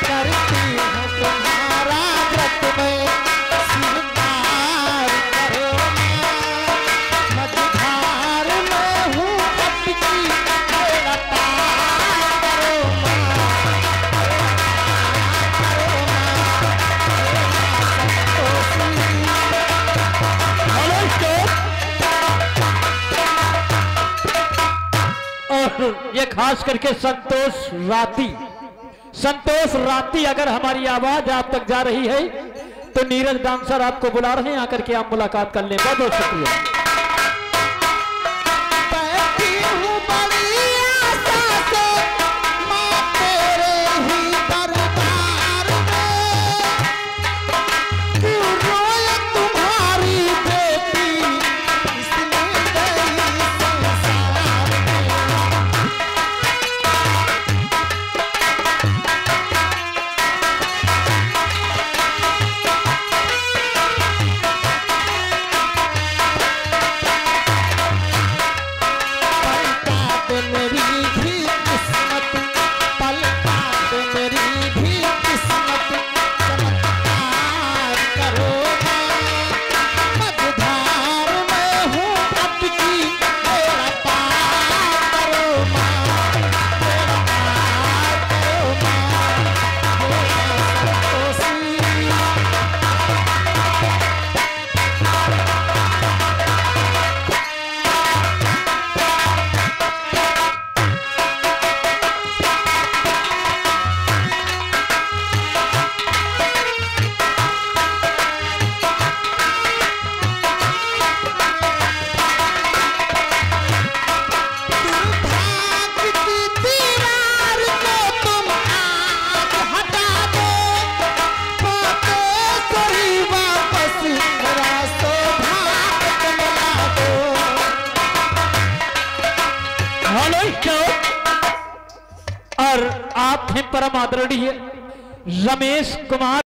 करती हूँ तुम्हारा व्रत में स्वीकार करो मझधार में हूँ अटकी मेरा पार करो और ये खास करके संतोष राती अगर हमारी आवाज आप तक जा रही है तो नीरज डांसर आपको बुला रहे हैं, आकर के आप मुलाकात कर लें। बहुत बहुत शुक्रिया। और आप हैं परम आदरणीय रमेश कुमार।